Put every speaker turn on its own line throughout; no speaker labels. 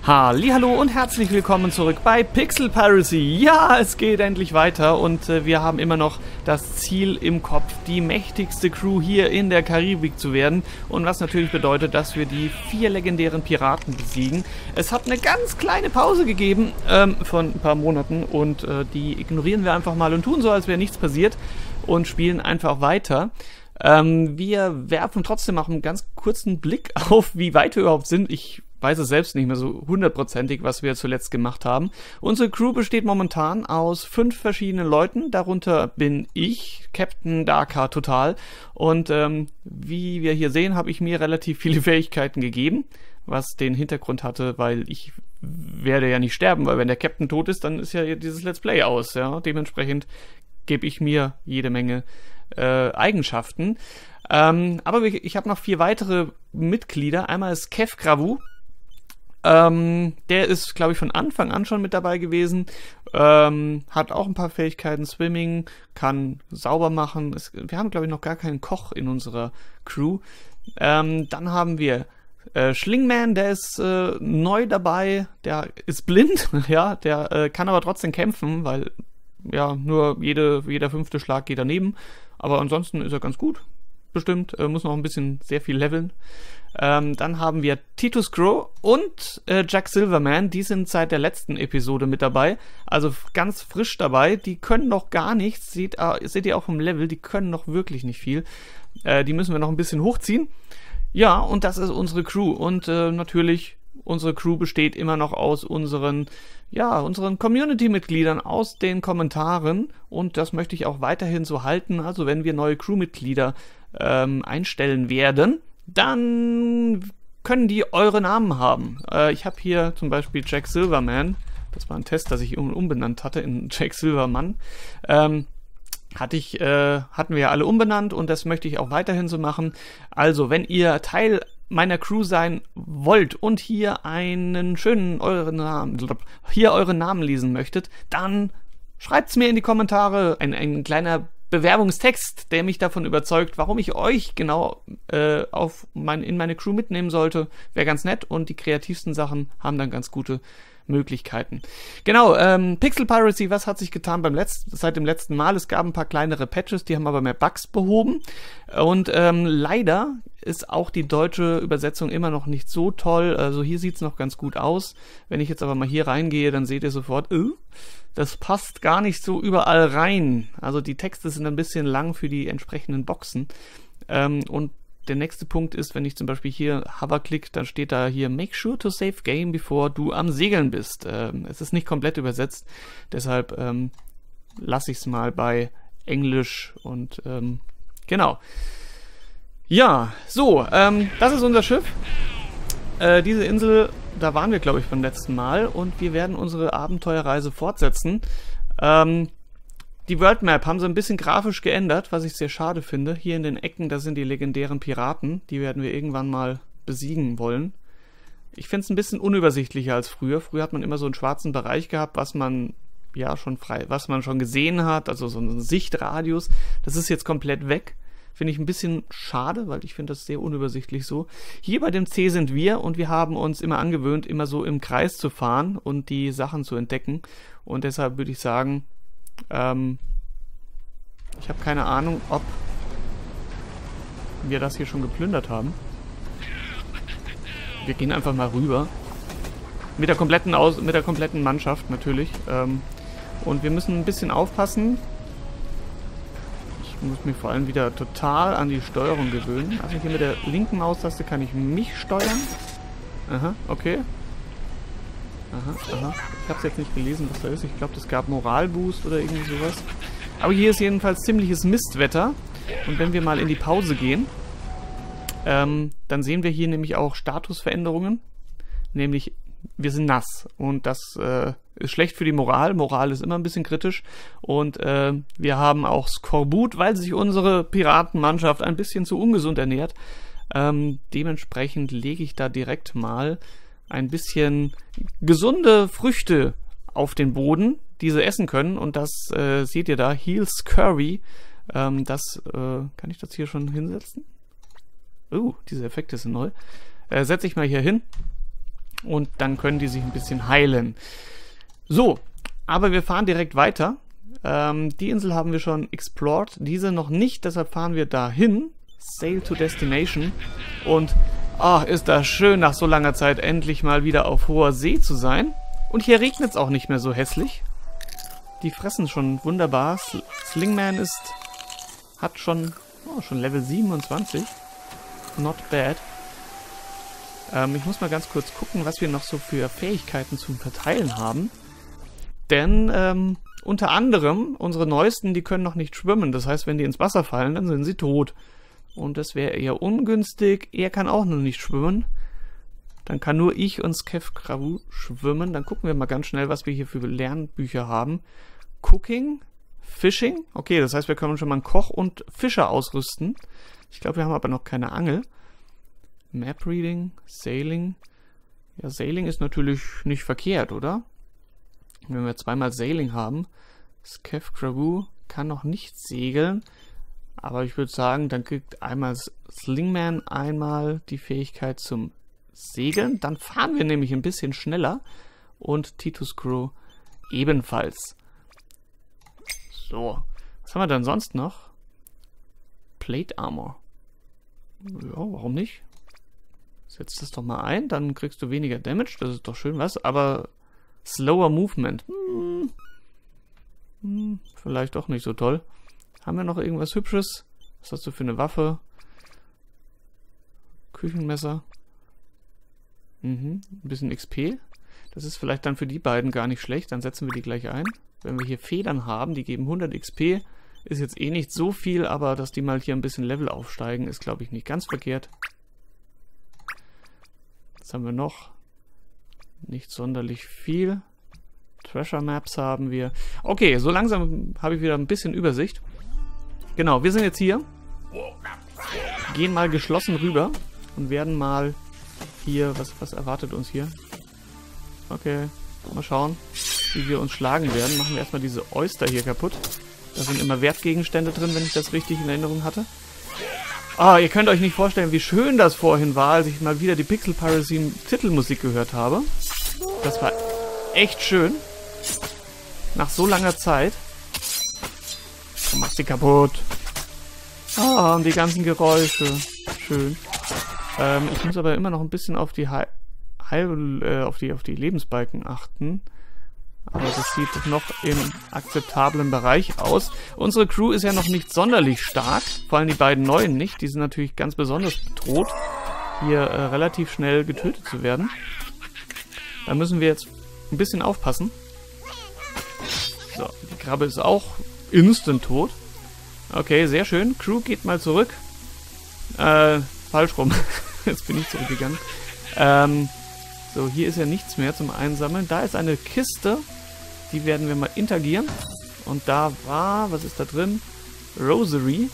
Hallihallo und herzlich willkommen zurück bei Pixel Piracy. Ja, es geht endlich weiter und wir haben immer noch das Ziel im Kopf, die mächtigste Crew hier in der Karibik zu werden. Und was natürlich bedeutet, dass wir die 4 legendären Piraten besiegen. Es hat eine ganz kleine Pause gegeben von ein paar Monaten und die ignorieren wir einfach mal und tun so, als wäre nichts passiert und spielen einfach weiter. Wir werfen trotzdem auch einen ganz kurzen Blick auf, wie weit wir überhaupt sind. Ich weiß es selbst nicht mehr so hundertprozentig, was wir zuletzt gemacht haben. Unsere Crew besteht momentan aus 5 verschiedenen Leuten. Darunter bin ich, Captain Darka Total. Und wie wir hier sehen, habe ich mir relativ viele Fähigkeiten gegeben, was den Hintergrund hatte, weil ich werde ja nicht sterben, weil wenn der Captain tot ist, dann ist ja dieses Let's Play aus. Ja? Dementsprechend gebe ich mir jede Menge Eigenschaften. Aber ich habe noch 4 weitere Mitglieder. Einmal ist Kev Gravu. Der ist, glaube ich, von Anfang an schon mit dabei gewesen. Hat auch ein paar Fähigkeiten. Swimming, kann sauber machen. Wir haben, glaube ich, noch gar keinen Koch in unserer Crew. Dann haben wir Schlingman, der ist neu dabei. Der ist blind, ja, der kann aber trotzdem kämpfen, weil ja nur jeder 5. Schlag geht daneben. Aber ansonsten ist er ganz gut. Bestimmt, muss noch ein bisschen sehr viel leveln. Dann haben wir Titus Grow und Jack Silverman. Die sind seit der letzten Episode mit dabei. Also ganz frisch dabei. Die können noch gar nichts. Seht ihr auch vom Level, die können noch wirklich nicht viel. Die müssen wir noch ein bisschen hochziehen. Ja, und das ist unsere Crew. Und natürlich, unsere Crew besteht immer noch aus unseren Community-Mitgliedern aus den Kommentaren. Und das möchte ich auch weiterhin so halten. Also wenn wir neue Crew-Mitglieder einstellen werden, dann können die eure Namen haben. Ich habe hier zum Beispiel Jack Silverman. Das war ein Test, dass ich ihn umbenannt hatte in Jack Silverman. Hatten wir alle umbenannt und das möchte ich auch weiterhin so machen. Also, wenn ihr Teil meiner Crew sein wollt und hier euren Namen lesen möchtet, dann schreibt's mir in die Kommentare. Ein kleiner Bewerbungstext, der mich davon überzeugt, warum ich euch genau in meine Crew mitnehmen sollte. Wäre ganz nett und die kreativsten Sachen haben dann ganz gute Möglichkeiten. Genau, Pixel Piracy, was hat sich getan seit dem letzten Mal? Es gab ein paar kleinere Patches, die haben aber mehr Bugs behoben und leider ist auch die deutsche Übersetzung immer noch nicht so toll. Also hier sieht es noch ganz gut aus. Wenn ich jetzt aber mal hier reingehe, dann seht ihr sofort, das passt gar nicht so überall rein. Also die Texte sind ein bisschen lang für die entsprechenden Boxen. Und der nächste Punkt ist, wenn ich zum Beispiel hier Hover klick, dann steht da hier Make sure to save game bevor du am Segeln bist. Es ist nicht komplett übersetzt, deshalb lasse ich es mal bei Englisch und genau. Ja, so, das ist unser Schiff. Diese Insel, da waren wir, glaube ich, beim letzten Mal und wir werden unsere Abenteuerreise fortsetzen. Die World Map haben sie ein bisschen grafisch geändert, was ich sehr schade finde. Hier in den Ecken, da sind die legendären Piraten. Die werden wir irgendwann mal besiegen wollen. Ich finde es ein bisschen unübersichtlicher als früher. Früher hat man immer so einen schwarzen Bereich gehabt, was man schon gesehen hat, also so einen Sichtradius. Das ist jetzt komplett weg. Finde ich ein bisschen schade, weil ich finde das sehr unübersichtlich so. Hier bei dem C sind wir und wir haben uns immer angewöhnt, immer so im Kreis zu fahren und die Sachen zu entdecken. Und deshalb würde ich sagen, ich habe keine Ahnung, ob wir das hier schon geplündert haben. Wir gehen einfach mal rüber. Mit der kompletten Mannschaft natürlich. Und wir müssen ein bisschen aufpassen. Ich muss mich vor allem wieder total an die Steuerung gewöhnen. Also hier mit der linken Maustaste kann ich mich steuern. Aha, okay. Aha. Ich habe es jetzt nicht gelesen, was da ist. Ich glaube, das gab Moralboost oder irgendwie sowas. Aber hier ist jedenfalls ziemliches Mistwetter. Und wenn wir mal in die Pause gehen, dann sehen wir hier nämlich auch Statusveränderungen. Nämlich, wir sind nass. Und das ist schlecht für die Moral. Moral ist immer ein bisschen kritisch. Und wir haben auch Skorbut, weil sich unsere Piratenmannschaft ein bisschen zu ungesund ernährt. Dementsprechend lege ich da direkt mal ein bisschen gesunde Früchte auf den Boden, die sie essen können. Und das seht ihr da, Heals Curry. Kann ich das hier schon hinsetzen? Diese Effekte sind neu. Setze ich mal hier hin. Und dann können die sich ein bisschen heilen. So, aber wir fahren direkt weiter. Die Insel haben wir schon explored, diese noch nicht, deshalb fahren wir dahin. Sail to Destination. Und ist das schön, nach so langer Zeit endlich mal wieder auf hoher See zu sein. Und hier regnet es auch nicht mehr so hässlich. Die fressen schon wunderbar. Slingman hat schon Level 27. Not bad. Ich muss mal ganz kurz gucken, was wir noch so für Fähigkeiten zum Verteilen haben. Denn unter anderem, unsere Neuesten, die können noch nicht schwimmen. Das heißt, wenn die ins Wasser fallen, dann sind sie tot. Und das wäre eher ungünstig. Er kann auch noch nicht schwimmen. Dann kann nur ich und Skev Kravu schwimmen. Dann gucken wir mal ganz schnell, was wir hier für Lernbücher haben. Cooking, Fishing. Okay, das heißt, wir können schon mal einen Koch und Fischer ausrüsten. Ich glaube, wir haben aber noch keine Angel. Map Reading, Sailing. Ja, Sailing ist natürlich nicht verkehrt, oder? Wenn wir zweimal Sailing haben. Skev Kravu kann noch nicht segeln. Aber ich würde sagen, dann kriegt einmal Slingman einmal die Fähigkeit zum Segeln. Dann fahren wir nämlich ein bisschen schneller. Und Titus Crew ebenfalls. So. Was haben wir dann sonst noch? Plate Armor. Ja, warum nicht? Setz das doch mal ein, dann kriegst du weniger Damage. Das ist doch schön was. Aber Slower Movement. Vielleicht auch nicht so toll. Haben wir noch irgendwas Hübsches? Was hast du für eine Waffe? Küchenmesser. Ein bisschen XP. Das ist vielleicht dann für die beiden gar nicht schlecht. Dann setzen wir die gleich ein. Wenn wir hier Federn haben, die geben 100 XP. Ist jetzt eh nicht so viel, aber dass die mal hier ein bisschen Level aufsteigen, ist glaube ich nicht ganz verkehrt. Was haben wir noch? Nicht sonderlich viel. Treasure Maps haben wir. Okay, so langsam habe ich wieder ein bisschen Übersicht. Genau, wir sind jetzt hier. Gehen mal geschlossen rüber und werden mal hier... Was erwartet uns hier? Okay, mal schauen, wie wir uns schlagen werden. Machen wir erstmal diese Oyster hier kaputt. Da sind immer Wertgegenstände drin, wenn ich das richtig in Erinnerung hatte. Ihr könnt euch nicht vorstellen, wie schön das vorhin war, als ich mal wieder die Pixel Piracy Titelmusik gehört habe. Das war echt schön. Nach so langer Zeit. Komm, mach sie kaputt. Und die ganzen Geräusche. Schön. Ich muss aber immer noch ein bisschen auf die auf die Lebensbalken achten. Aber das sieht noch im akzeptablen Bereich aus. Unsere Crew ist ja noch nicht sonderlich stark. Vor allem die beiden Neuen nicht. Die sind natürlich ganz besonders bedroht, hier relativ schnell getötet zu werden. Da müssen wir jetzt ein bisschen aufpassen. So, die Krabbe ist auch instant tot. Okay, sehr schön. Crew geht mal zurück. Falsch rum. Jetzt bin ich zurückgegangen. So, hier ist ja nichts mehr zum Einsammeln. Da ist eine Kiste. Die werden wir mal interagieren. Und da war, was ist da drin? Rosary.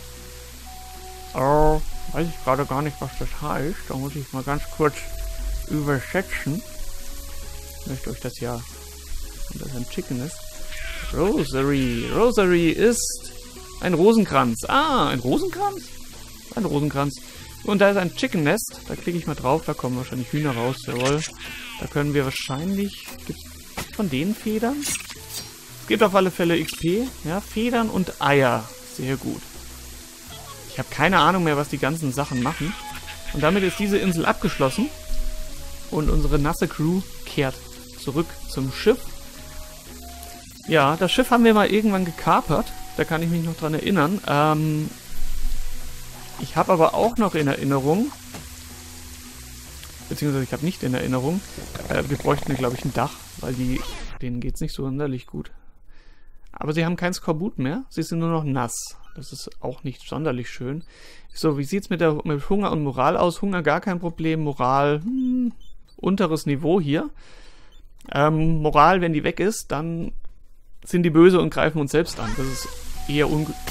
Weiß ich gerade gar nicht, was das heißt. Da muss ich mal ganz kurz übersetzen. Ich möchte euch das ja, und das ein Chicken ist. Rosary. Rosary ist ein Rosenkranz. Ein Rosenkranz? Ein Rosenkranz. Und da ist ein Chicken Nest. Da klicke ich mal drauf. Da kommen wahrscheinlich Hühner raus. Jawohl. Da können wir wahrscheinlich... Gibt's von denen Federn? Es gibt auf alle Fälle XP. Ja, Federn und Eier. Sehr gut. Ich habe keine Ahnung mehr, was die ganzen Sachen machen. Und damit ist diese Insel abgeschlossen. Und unsere nasse Crew kehrt zurück zum Schiff. Ja, das Schiff haben wir mal irgendwann gekapert. Da kann ich mich noch dran erinnern. Ich habe aber auch noch in Erinnerung, beziehungsweise ich habe nicht in Erinnerung, wir bräuchten, glaube ich, ein Dach, weil denen geht es nicht so sonderlich gut. Aber sie haben kein Skorbut mehr, sie sind nur noch nass. Das ist auch nicht sonderlich schön. So, wie sieht es mit Hunger und Moral aus? Hunger gar kein Problem, Moral, unteres Niveau hier. Moral, wenn die weg ist, dann sind die böse und greifen uns selbst an. Das ist eher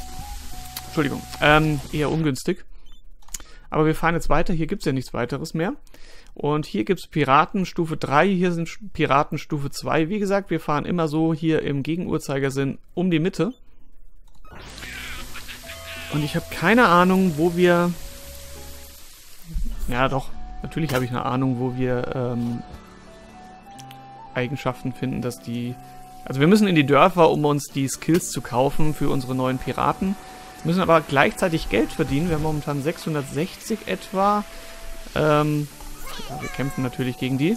eher ungünstig. Aber wir fahren jetzt weiter. Hier gibt es ja nichts weiteres mehr. Und hier gibt es Piraten Stufe 3. Hier sind Piraten Stufe 2. Wie gesagt, wir fahren immer so hier im Gegenuhrzeigersinn um die Mitte. Und ich habe keine Ahnung, wo wir... Ja, doch. Natürlich habe ich eine Ahnung, wo wir Eigenschaften finden, dass die... Also wir müssen in die Dörfer, um uns die Skills zu kaufen für unsere neuen Piraten. Wir müssen aber gleichzeitig Geld verdienen. Wir haben momentan 660 etwa. Ja, wir kämpfen natürlich gegen die.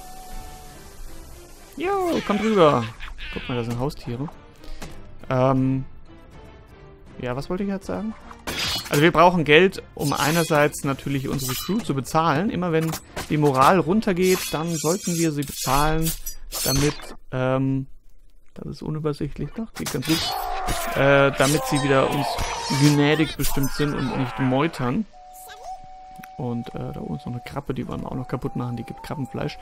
Jo, kommt rüber. Guck mal, da sind Haustiere. Ja, was wollte ich jetzt sagen? Also wir brauchen Geld, um einerseits natürlich unsere Crew zu bezahlen. Immer wenn die Moral runtergeht, dann sollten wir sie bezahlen, damit, das ist unübersichtlich, doch, geht ganz gut, damit sie wieder uns gnädig bestimmt sind und nicht meutern. Und da oben ist noch eine Krabbe, die wollen wir auch noch kaputt machen, die gibt Krabbenfleisch.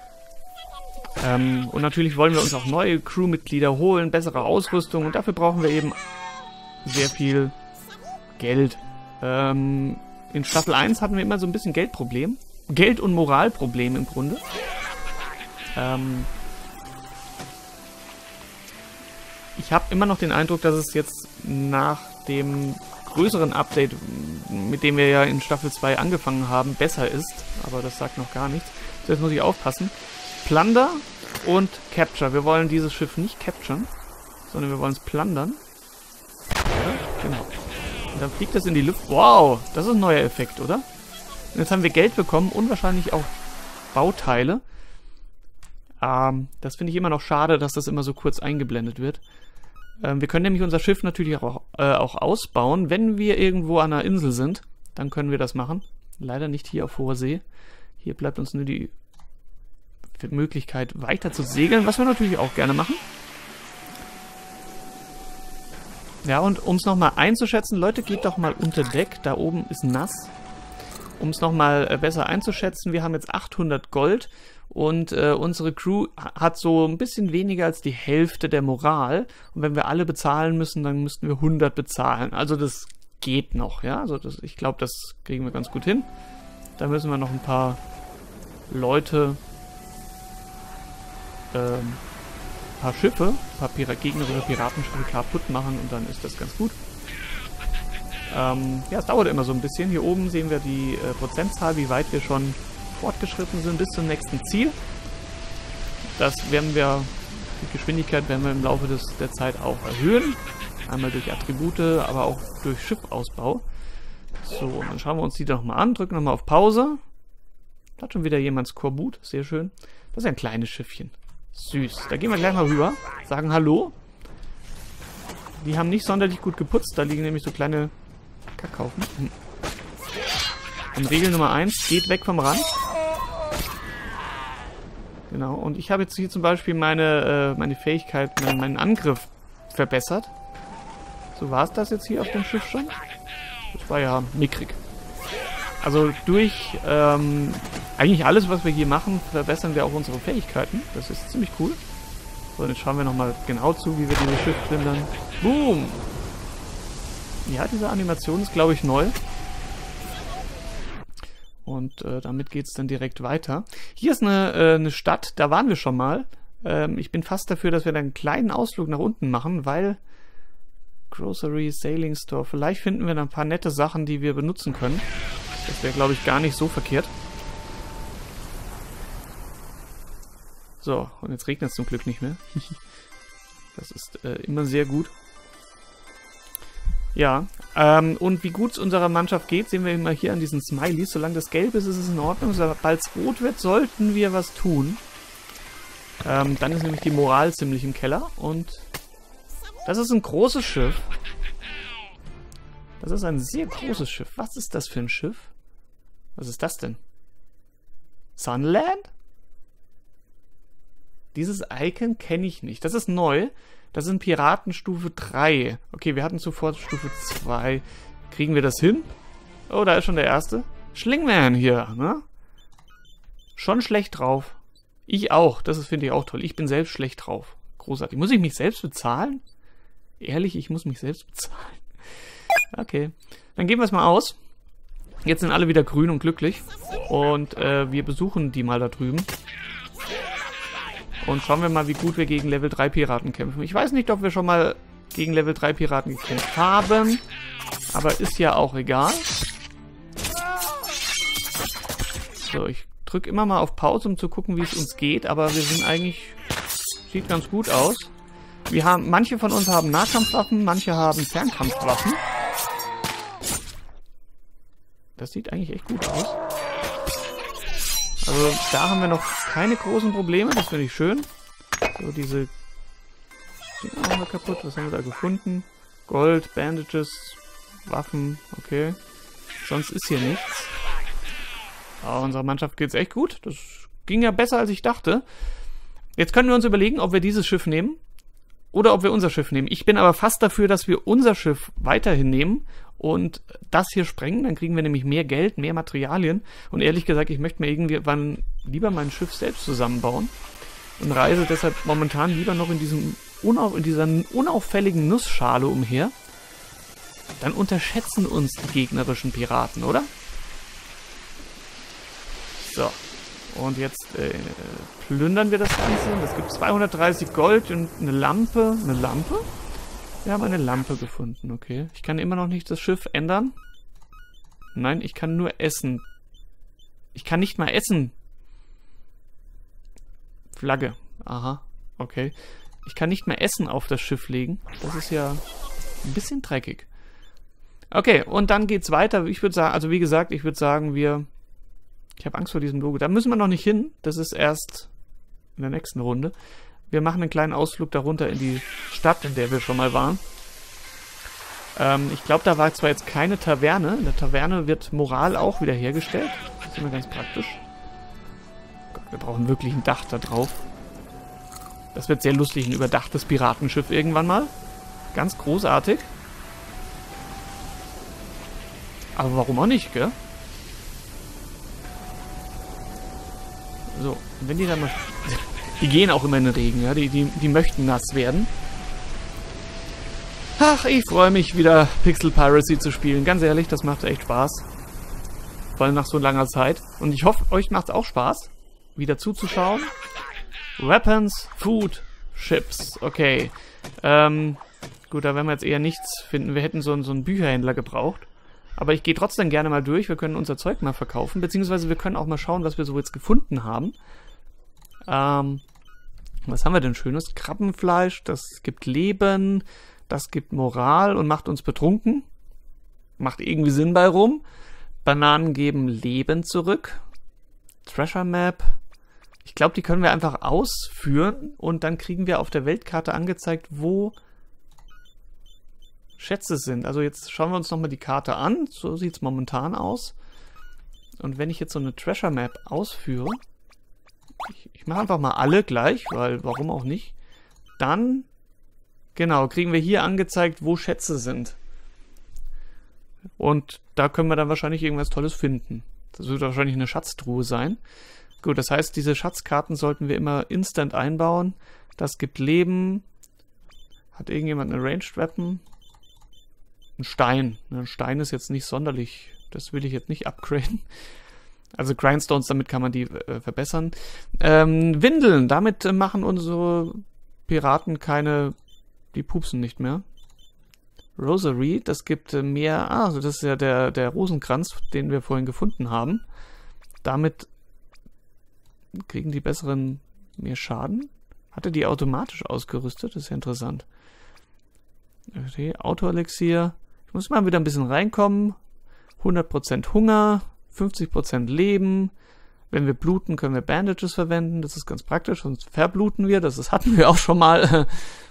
Und natürlich wollen wir uns auch neue Crewmitglieder holen, bessere Ausrüstung und dafür brauchen wir eben sehr viel Geld. In Staffel 1 hatten wir immer so ein bisschen Geldproblem. Geld- und Moralproblem im Grunde. Ich habe immer noch den Eindruck, dass es jetzt nach dem größeren Update, mit dem wir ja in Staffel 2 angefangen haben, besser ist. Aber das sagt noch gar nichts. Jetzt muss ich aufpassen. Plunder und Capture. Wir wollen dieses Schiff nicht capturen, sondern wir wollen es plundern. Ja, genau. Und dann fliegt das in die Luft. Wow, das ist ein neuer Effekt, oder? Und jetzt haben wir Geld bekommen und wahrscheinlich auch Bauteile. Das finde ich immer noch schade, dass das immer so kurz eingeblendet wird. Wir können nämlich unser Schiff natürlich auch ausbauen. Wenn wir irgendwo an einer Insel sind, dann können wir das machen. Leider nicht hier auf hoher See. Hier bleibt uns nur die Möglichkeit weiter zu segeln, was wir natürlich auch gerne machen. Ja, und um es nochmal einzuschätzen, Leute, geht doch mal unter Deck, da oben ist nass. Um es nochmal besser einzuschätzen, wir haben jetzt 800 Gold und unsere Crew hat so ein bisschen weniger als die Hälfte der Moral. Und wenn wir alle bezahlen müssen, dann müssten wir 100 bezahlen. Also das geht noch, ja. Also ich glaube, das kriegen wir ganz gut hin. Da müssen wir noch ein paar Leute... ein paar Schiffe, ein paar gegnerische Piratenschiffe kaputt machen und dann ist das ganz gut. Ja, es dauert immer so ein bisschen. Hier oben sehen wir die Prozentzahl, wie weit wir schon fortgeschritten sind bis zum nächsten Ziel. Das werden wir, die Geschwindigkeit werden wir im Laufe der Zeit auch erhöhen. Einmal durch Attribute, aber auch durch Schiffausbau. So, und dann schauen wir uns die doch mal an, drücken nochmal auf Pause. Da hat schon wieder jemand Skorbut, sehr schön. Das ist ein kleines Schiffchen. Süß. Da gehen wir gleich mal rüber. Sagen Hallo. Die haben nicht sonderlich gut geputzt. Da liegen nämlich so kleine Kackhaufen. Und Regel Nummer 1. Geht weg vom Rand. Genau. Und ich habe jetzt hier zum Beispiel meine Fähigkeit, meinen Angriff verbessert. So war es das jetzt hier auf dem Schiff schon. Das war ja mickrig. Also durch eigentlich alles, was wir hier machen, verbessern wir auch unsere Fähigkeiten. Das ist ziemlich cool. So, und jetzt schauen wir nochmal genau zu, wie wir dieses Schiff plündern. Boom! Ja, diese Animation ist, glaube ich, neu. Und damit geht es dann direkt weiter. Hier ist eine Stadt, da waren wir schon mal. Ich bin fast dafür, dass wir dann einen kleinen Ausflug nach unten machen, weil Grocery, Sailing Store, vielleicht finden wir da ein paar nette Sachen, die wir benutzen können. Das wäre, glaube ich, gar nicht so verkehrt. So, und jetzt regnet es zum Glück nicht mehr. Das ist immer sehr gut. Ja, und wie gut es unserer Mannschaft geht, sehen wir immer hier an diesen Smileys. Solange das gelb ist, ist es in Ordnung. Sobald es rot wird, sollten wir was tun. Dann ist nämlich die Moral ziemlich im Keller. Und das ist ein großes Schiff. Das ist ein sehr großes Schiff. Was ist das für ein Schiff? Was ist das denn? Sunland? Dieses Icon kenne ich nicht. Das ist neu. Das sind Piraten Stufe 3. Okay, wir hatten zuvor Stufe 2. Kriegen wir das hin? Oh, da ist schon der erste. Schlingman hier, ne? Schon schlecht drauf. Ich auch. Das finde ich auch toll. Ich bin selbst schlecht drauf. Großartig. Muss ich mich selbst bezahlen? Ehrlich, ich muss mich selbst bezahlen. Okay. Dann geben wir es mal aus. Jetzt sind alle wieder grün und glücklich. Und wir besuchen die mal da drüben. Und schauen wir mal, wie gut wir gegen Level 3 Piraten kämpfen. Ich weiß nicht, ob wir schon mal gegen Level 3 Piraten gekämpft haben. Aber ist ja auch egal. So, ich drücke immer mal auf Pause, um zu gucken, wie es uns geht, aber wir sind eigentlich... Sieht ganz gut aus. Manche von uns haben Nahkampfwaffen, manche haben Fernkampfwaffen. Das sieht eigentlich echt gut aus. Also da haben wir noch keine großen Probleme, das finde ich schön. So, diese... Sind auch noch kaputt. Was haben wir da gefunden? Gold, Bandages, Waffen, okay. Sonst ist hier nichts. Aber unserer Mannschaft geht es echt gut. Das ging ja besser, als ich dachte. Jetzt können wir uns überlegen, ob wir dieses Schiff nehmen oder ob wir unser Schiff nehmen. Ich bin aber fast dafür, dass wir unser Schiff weiterhin nehmen und das hier sprengen. Dann kriegen wir nämlich mehr Geld, mehr Materialien. Und ehrlich gesagt, ich möchte mir irgendwann lieber mein Schiff selbst zusammenbauen und reise deshalb momentan lieber noch in dieser unauffälligen Nussschale umher. Dann unterschätzen uns die gegnerischen Piraten, oder? So. Und jetzt plündern wir das Ganze. Das gibt 230 Gold und eine Lampe. Eine Lampe? Wir haben eine Lampe gefunden, okay. Ich kann immer noch nicht das Schiff ändern. Nein, ich kann nur essen. Ich kann nicht mal essen. Flagge. Aha, okay. Ich kann nicht mehr Essen auf das Schiff legen. Das ist ja ein bisschen dreckig. Okay, und dann geht's weiter. Ich würde sagen, also wie gesagt, ich würde sagen, ich habe Angst vor diesem Logo. Da müssen wir noch nicht hin. Das ist erst in der nächsten Runde. Wir machen einen kleinen Ausflug darunter in die Stadt, in der wir schon mal waren. Ich glaube, da war zwar jetzt keine Taverne. In der Taverne wird Moral auch wieder hergestellt. Das ist immer ganz praktisch. Gott, wir brauchen wirklich ein Dach da drauf. Das wird sehr lustig, ein überdachtes Piratenschiff irgendwann mal. Ganz großartig. Aber warum auch nicht, gell? So, wenn die dann mal... Die gehen auch immer in den Regen, ja? Die möchten nass werden. Ach, ich freue mich wieder, Pixel Piracy zu spielen. Ganz ehrlich, das macht echt Spaß. Vor allem nach so langer Zeit. Und ich hoffe, euch macht es auch Spaß, wieder zuzuschauen. Weapons, Food, Ships. Okay. Gut, da werden wir jetzt eher nichts finden. Wir hätten so einen Bücherhändler gebraucht. Aber ich gehe trotzdem gerne mal durch. Wir können unser Zeug mal verkaufen. Beziehungsweise wir können auch mal schauen, was wir so jetzt gefunden haben. Was haben wir denn Schönes? Krabbenfleisch, das gibt Leben, das gibt Moral und macht uns betrunken. Macht irgendwie Sinn bei rum. Bananen geben Leben zurück. Treasure Map. Ich glaube, die können wir einfach ausführen und dann kriegen wir auf der Weltkarte angezeigt, wo Schätze sind. Also jetzt schauen wir uns nochmal die Karte an. So sieht es momentan aus. Und wenn ich jetzt so eine Treasure Map ausführe, ich mache einfach mal alle gleich, weil warum auch nicht, dann, genau, kriegen wir hier angezeigt, wo Schätze sind. Und da können wir dann wahrscheinlich irgendwas Tolles finden. Das wird wahrscheinlich eine Schatztruhe sein. Gut, das heißt, diese Schatzkarten sollten wir immer instant einbauen. Das gibt Leben. Hat irgendjemand eine Ranged Weapon? Ein Stein. Ein Stein ist jetzt nicht sonderlich. Das will ich jetzt nicht upgraden. Also Grindstones, damit kann man die verbessern. Windeln. Damit machen unsere Piraten die pupsen nicht mehr. Rosary, das gibt mehr... also das ist ja der Rosenkranz, den wir vorhin gefunden haben. Damit kriegen die mehr Schaden. Hatte die automatisch ausgerüstet? Das ist ja interessant. Okay, Autoelixier. Ich muss mal wieder ein bisschen reinkommen. 100% Hunger, 50% Leben. Wenn wir bluten, können wir Bandages verwenden. Das ist ganz praktisch, sonst verbluten wir. Das hatten wir auch schon mal.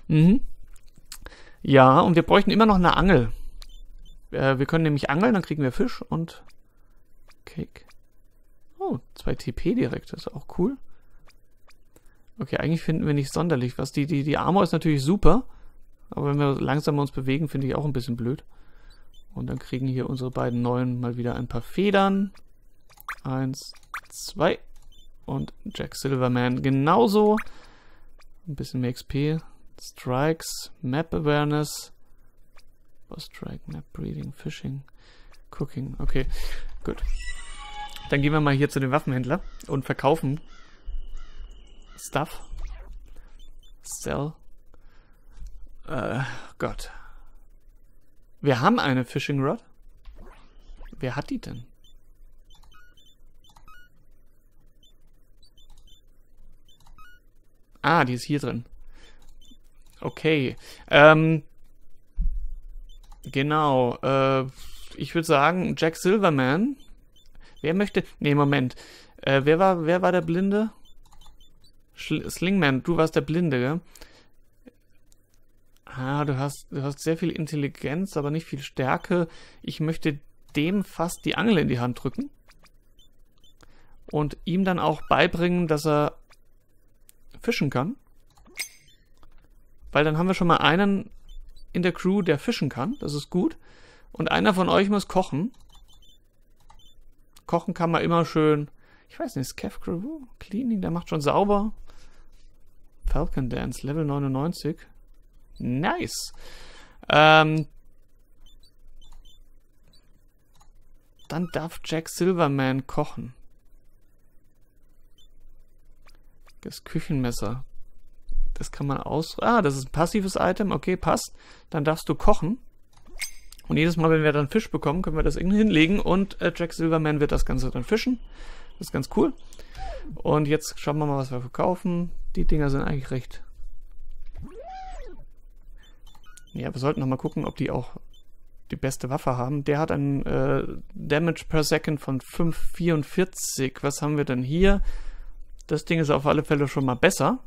Ja, und wir bräuchten immer noch eine Angel. Wir können nämlich angeln, dann kriegen wir Fisch und Cake. Oh, 2 TP direkt, das ist auch cool. Okay, eigentlich finden wir nicht sonderlich was. Die Armor ist natürlich super. Aber wenn wir langsam uns bewegen, finde ich auch ein bisschen blöd. Und dann kriegen hier unsere beiden Neuen mal wieder ein paar Federn. 1, 2. Und Jack Silverman genauso. Ein bisschen mehr XP. Strikes, Map Awareness. Boss Strike, Map Breeding, Fishing, Cooking. Okay, gut. Dann gehen wir mal hier zu dem Waffenhändler und verkaufen Stuff. Sell. Gott. Wir haben eine Fishing Rod. Wer hat die denn? Ah, die ist hier drin. Okay. Genau. Ich würde sagen, Jack Silverman. Wer möchte... Nee, Moment. Wer war der Blinde? Slingman, du warst der Blinde, gell? Ah, du hast sehr viel Intelligenz, aber nicht viel Stärke. Ich möchte dem fast die Angel in die Hand drücken. Und ihm dann auch beibringen, dass er fischen kann. Weil dann haben wir schon mal einen in der Crew, der fischen kann. Das ist gut. Und einer von euch muss kochen. Kochen kann man immer schön... Ich weiß nicht, Scav Crew, Cleaning, der macht schon sauber. Falcon Dance, Level 99. Nice. Dann darf Jack Silverman kochen. Das Küchenmesser. Das kann man aus... Ah, das ist ein passives Item. Okay, passt. Dann darfst du kochen. Und jedes Mal, wenn wir dann Fisch bekommen, können wir das irgendwie hinlegen. Und Jack Silverman wird das Ganze dann fischen. Das ist ganz cool. Und jetzt schauen wir mal, was wir verkaufen. Die Dinger sind eigentlich recht... Ja, wir sollten noch mal gucken, ob die auch die beste Waffe haben. Der hat einen Damage per Second von 5,44. Was haben wir denn hier? Das Ding ist auf alle Fälle schon mal besser.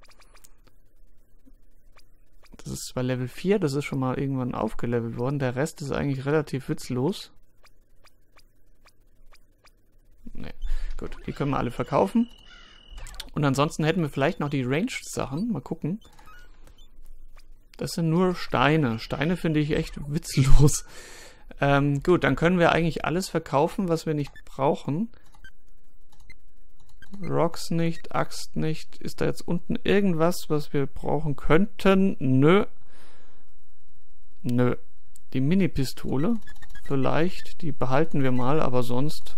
Das ist zwar Level 4, das ist schon mal irgendwann aufgelevelt worden. Der Rest ist eigentlich relativ witzlos. Ne, gut, die können wir alle verkaufen. Und ansonsten hätten wir vielleicht noch die Ranged-Sachen. Mal gucken. Das sind nur Steine. Steine finde ich echt witzlos. Gut, dann können wir eigentlich alles verkaufen, was wir nicht brauchen. Rocks nicht, Axt nicht. Ist da jetzt unten irgendwas, was wir brauchen könnten? Nö. Nö. Die Mini-Pistole. Vielleicht. Die behalten wir mal, aber sonst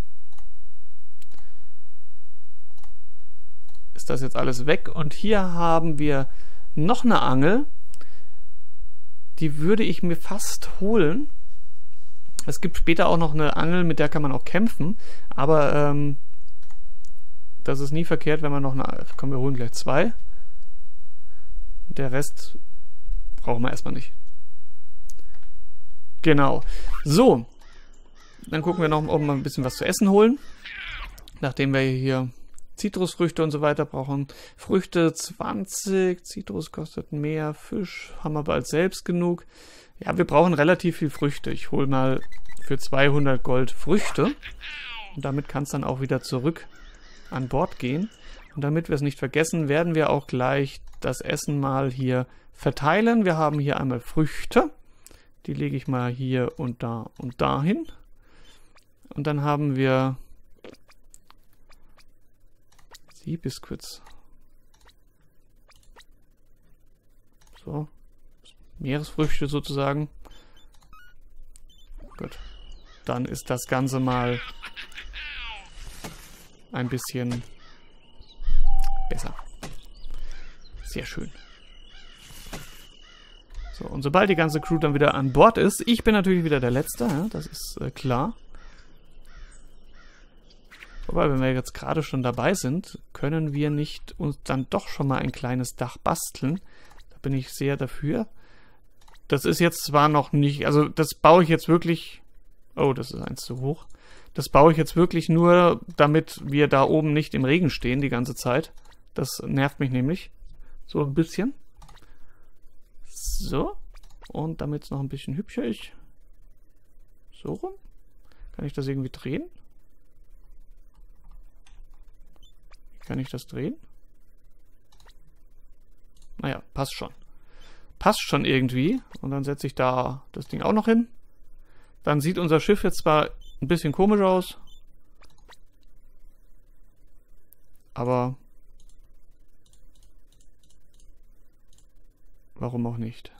ist das jetzt alles weg. Und hier haben wir noch eine Angel. Die würde ich mir fast holen. Es gibt später auch noch eine Angel, mit der kann man auch kämpfen. Aber das ist nie verkehrt, wenn man noch eine... Komm, wir holen gleich 2. Der Rest brauchen wir erstmal nicht. Genau. So. Dann gucken wir noch, ob wir ein bisschen was zu essen holen. Nachdem wir hier Zitrusfrüchte und so weiter brauchen. Früchte 20, Zitrus kostet mehr, Fisch haben wir bald selbst genug. Ja, wir brauchen relativ viel Früchte. Ich hole mal für 200 Gold Früchte. Und damit kann es dann auch wieder zurück an Bord gehen. Und damit wir es nicht vergessen, werden wir auch gleich das Essen mal hier verteilen. Wir haben hier einmal Früchte. Die lege ich mal hier und da hin. Und dann haben wir Biscuits. So. Meeresfrüchte sozusagen. Gut. Dann ist das Ganze mal ein bisschen besser. Sehr schön. So, und sobald die ganze Crew dann wieder an Bord ist, ich bin natürlich wieder der Letzte, ja, das ist klar. Wobei, wenn wir jetzt gerade schon dabei sind, können wir nicht uns dann doch schon mal ein kleines Dach basteln. Da bin ich sehr dafür. Das ist jetzt zwar noch nicht, also das baue ich jetzt wirklich... Oh, das ist eins zu hoch. Das baue ich jetzt wirklich nur, damit wir da oben nicht im Regen stehen die ganze Zeit. Das nervt mich nämlich. So ein bisschen. So. Und damit es noch ein bisschen hübscher ist. So rum. Kann ich das irgendwie drehen? Kann ich das drehen? Naja, passt schon. Passt schon irgendwie. Und dann setze ich da das Ding auch noch hin. Dann sieht unser Schiff jetzt zwar ein bisschen komisch aus. Aber warum auch nicht?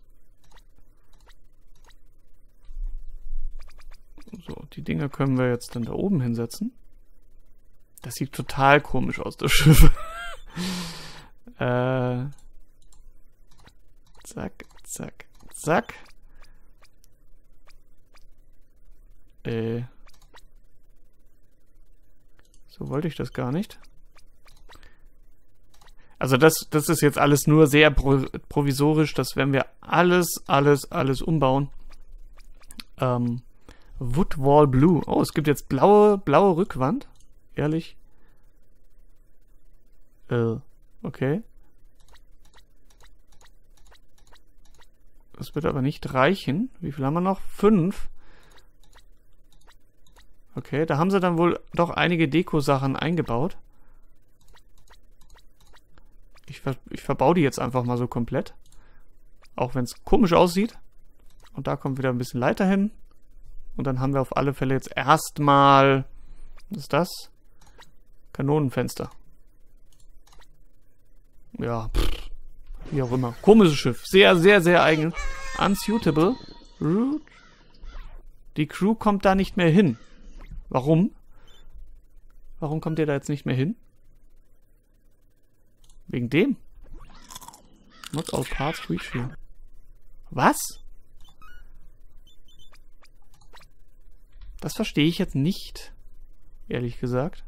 So, die Dinger können wir jetzt dann da oben hinsetzen. Das sieht total komisch aus, das Schiff. Zack, zack, zack. So wollte ich das gar nicht. Also das ist jetzt alles nur sehr provisorisch. Das werden wir alles umbauen. Woodwall Blue. Oh, es gibt jetzt blaue Rückwand. Ehrlich? Okay. Das wird aber nicht reichen. Wie viel haben wir noch? 5. Okay, da haben sie dann wohl doch einige Deko-Sachen eingebaut. Ich verbaue die jetzt einfach mal so komplett. Auch wenn es komisch aussieht. Und da kommt wieder ein bisschen Leiter hin. Und dann haben wir auf alle Fälle jetzt erstmal... Was ist das? Kanonenfenster. Ja, wie auch immer. Komisches Schiff. Sehr eigen. Unsuitable. Route. Die Crew kommt da nicht mehr hin. Warum? Warum kommt ihr da jetzt nicht mehr hin? Wegen dem? Not all parts reach here. Was? Das verstehe ich jetzt nicht. Ehrlich gesagt.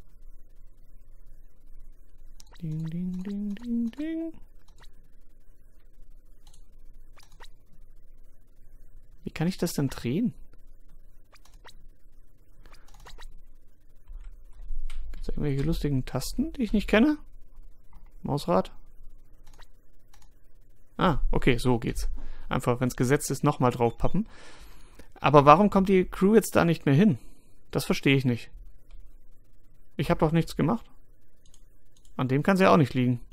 Ding, ding, ding, ding, ding. Wie kann ich das denn drehen? Gibt es irgendwelche lustigen Tasten, die ich nicht kenne? Mausrad? Ah, okay, so geht's. Einfach, wenn es gesetzt ist, nochmal draufpappen. Aber warum kommt die Crew jetzt da nicht mehr hin? Das verstehe ich nicht. Ich habe doch nichts gemacht. An dem kann es ja auch nicht liegen.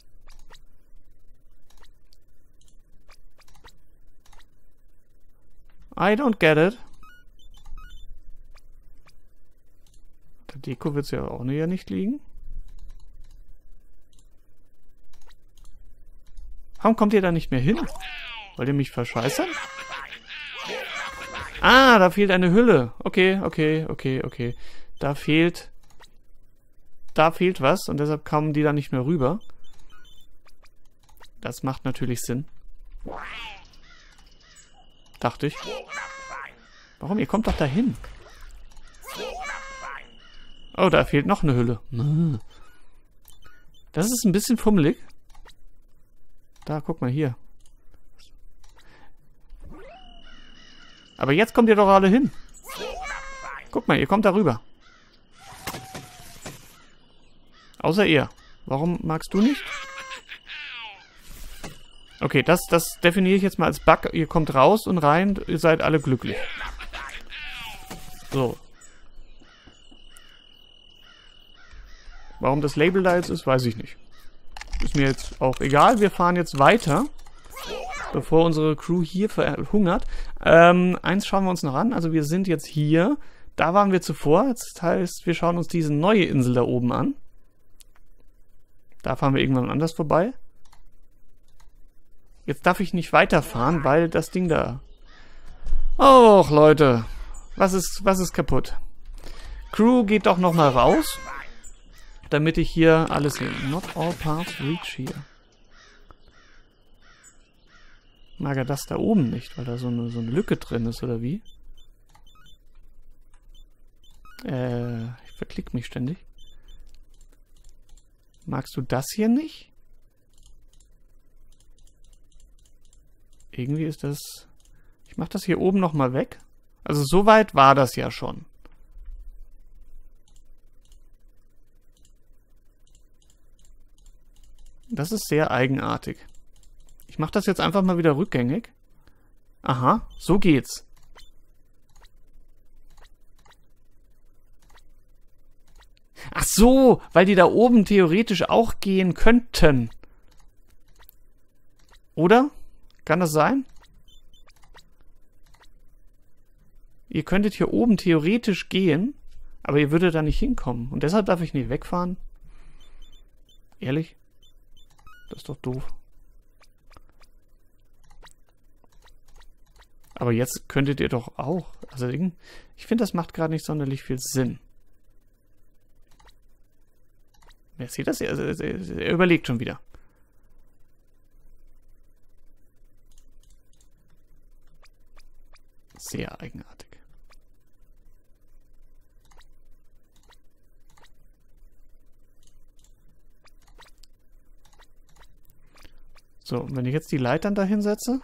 I don't get it. Der Deko wird es ja auch nicht liegen. Warum kommt ihr da nicht mehr hin? Wollt ihr mich verscheißern? Ah, da fehlt eine Hülle. Okay. Da fehlt was und deshalb kamen die da nicht mehr rüber. Das macht natürlich Sinn. Dachte ich. Warum? Ihr kommt doch dahin. Oh, da fehlt noch eine Hülle. Das ist ein bisschen fummelig. Da, guck mal hier. Aber jetzt kommt ihr doch alle hin. Guck mal, ihr kommt da rüber. Außer ihr. Warum magst du nicht? Okay, das definiere ich jetzt mal als Bug. Ihr kommt raus und rein, ihr seid alle glücklich. So. Warum das Label da jetzt ist, weiß ich nicht. Ist mir jetzt auch egal. Wir fahren jetzt weiter, bevor unsere Crew hier verhungert. Eins schauen wir uns noch an. Also wir sind jetzt hier. Da waren wir zuvor. Das heißt, wir schauen uns diese neue Insel da oben an. Da fahren wir irgendwann anders vorbei. Jetzt darf ich nicht weiterfahren, weil das Ding da... Och, Leute. Was ist kaputt? Crew geht doch nochmal raus. Damit ich hier alles sehe. Not all parts reach here. Mag er das da oben nicht, weil da so eine Lücke drin ist, oder wie? Ich verklick mich ständig. Magst du das hier nicht? Irgendwie ist das... Ich mach das hier oben nochmal weg. Also so weit war das ja schon. Das ist sehr eigenartig. Ich mache das jetzt einfach mal wieder rückgängig. Aha, so geht's. Ach so, weil die da oben theoretisch auch gehen könnten. Oder? Kann das sein? Ihr könntet hier oben theoretisch gehen, aber ihr würdet da nicht hinkommen. Und deshalb darf ich nicht wegfahren. Ehrlich? Das ist doch doof. Aber jetzt könntet ihr doch auch. Also ich finde, das macht gerade nicht sonderlich viel Sinn. Wer sieht das? Er überlegt schon wieder. Sehr eigenartig. So, und wenn ich jetzt die Leitern da hinsetze.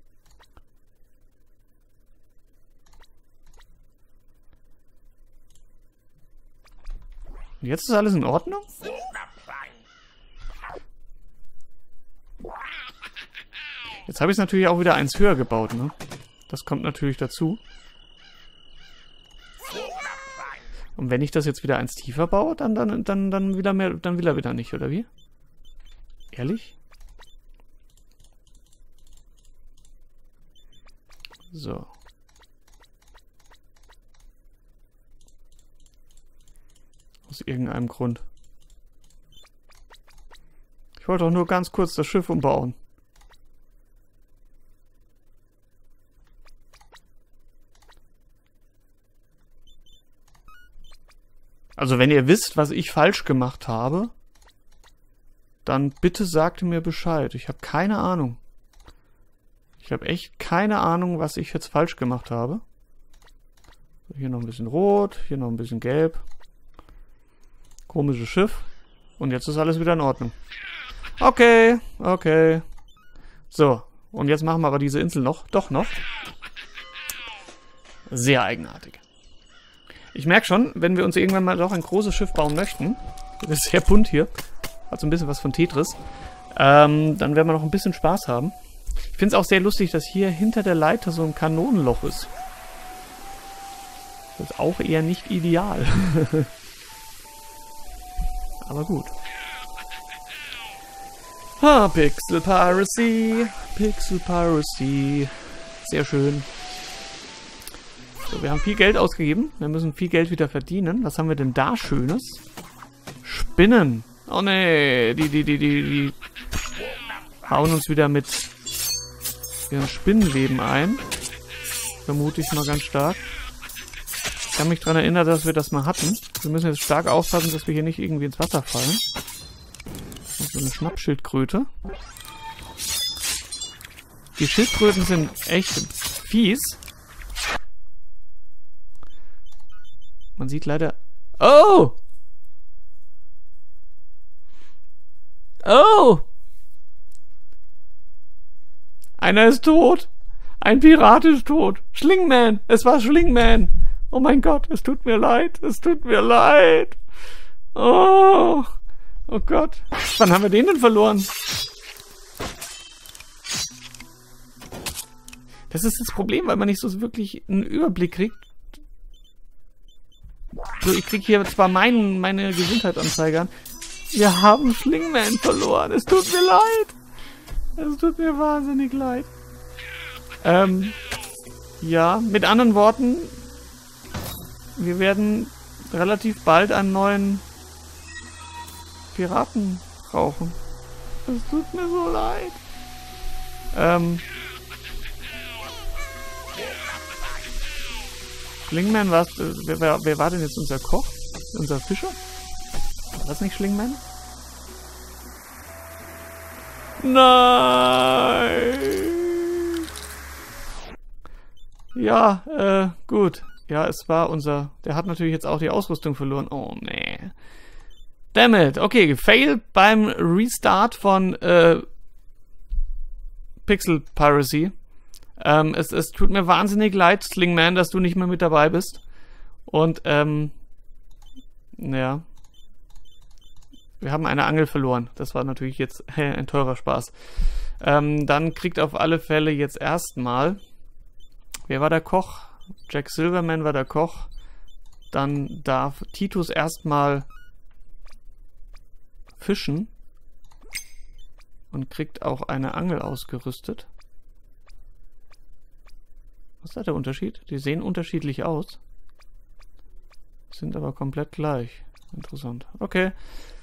Jetzt ist alles in Ordnung? Jetzt habe ich es natürlich auch wieder eins höher gebaut, ne? Das kommt natürlich dazu. Und wenn ich das jetzt wieder eins tiefer baue, dann wieder mehr, dann will er wieder nicht, oder wie? Ehrlich? So. Aus irgendeinem Grund. Ich wollte doch nur ganz kurz das Schiff umbauen. Also wenn ihr wisst, was ich falsch gemacht habe, dann bitte sagt mir Bescheid. Ich habe keine Ahnung. Ich habe echt keine Ahnung, was ich jetzt falsch gemacht habe. Hier noch ein bisschen rot, hier noch ein bisschen gelb. Komisches Schiff. Und jetzt ist alles wieder in Ordnung. Okay, okay. So, und jetzt machen wir aber diese Insel noch. Doch noch. Sehr eigenartig. Ich merke schon, wenn wir uns irgendwann mal doch ein großes Schiff bauen möchten, das ist sehr bunt hier, hat so ein bisschen was von Tetris, dann werden wir noch ein bisschen Spaß haben. Ich finde es auch sehr lustig, dass hier hinter der Leiter so ein Kanonenloch ist. Das ist auch eher nicht ideal. Aber gut. Ah, Pixel Piracy. Pixel Piracy. Sehr schön. So, wir haben viel Geld ausgegeben. Wir müssen viel Geld wieder verdienen. Was haben wir denn da Schönes? Spinnen. Oh nee, die hauen uns wieder mit ihrem Spinnenleben ein. Vermute ich mal ganz stark. Ich kann mich daran erinnern, dass wir das mal hatten. Wir müssen jetzt stark aufpassen, dass wir hier nicht irgendwie ins Wasser fallen. So eine Schnappschildkröte. Die Schildkröten sind echt fies. Man sieht leider... Oh! Oh! Einer ist tot. Ein Pirat ist tot. Schlingman. Es war Schlingman. Oh mein Gott, es tut mir leid. Es tut mir leid. Oh. Oh Gott. Wann haben wir den denn verloren? Das ist das Problem, weil man nicht so wirklich einen Überblick kriegt. So, ich krieg hier zwar meine Gesundheitsanzeige an. Wir haben Schlingman verloren. Es tut mir leid. Es tut mir wahnsinnig leid. Ja, mit anderen Worten, wir werden relativ bald einen neuen Piraten brauchen. Es tut mir so leid. Schlingman, wer war denn jetzt unser Koch? Unser Fischer? War das nicht Schlingman? Nein! Ja, gut. Ja, es war unser... Der hat natürlich jetzt auch die Ausrüstung verloren. Oh, nee. Damn it. Okay, fail beim Restart von Pixel Piracy. Es tut mir wahnsinnig leid, Slingman, dass du nicht mehr mit dabei bist. Und, ja. Wir haben eine Angel verloren. Das war natürlich jetzt ein teurer Spaß. Dann kriegt auf alle Fälle jetzt erstmal... Wer war der Koch? Jack Silverman war der Koch. Dann darf Titus erstmal fischen. Und kriegt auch eine Angel ausgerüstet. Was ist da der Unterschied? Die sehen unterschiedlich aus. Sind aber komplett gleich. Interessant. Okay.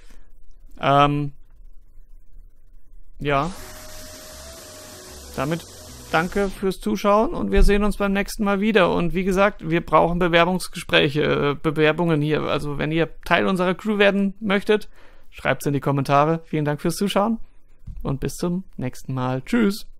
Ja. Damit danke fürs Zuschauen und wir sehen uns beim nächsten Mal wieder. Und wie gesagt, wir brauchen Bewerbungsgespräche, Bewerbungen hier. Also wenn ihr Teil unserer Crew werden möchtet, schreibt es in die Kommentare. Vielen Dank fürs Zuschauen und bis zum nächsten Mal. Tschüss.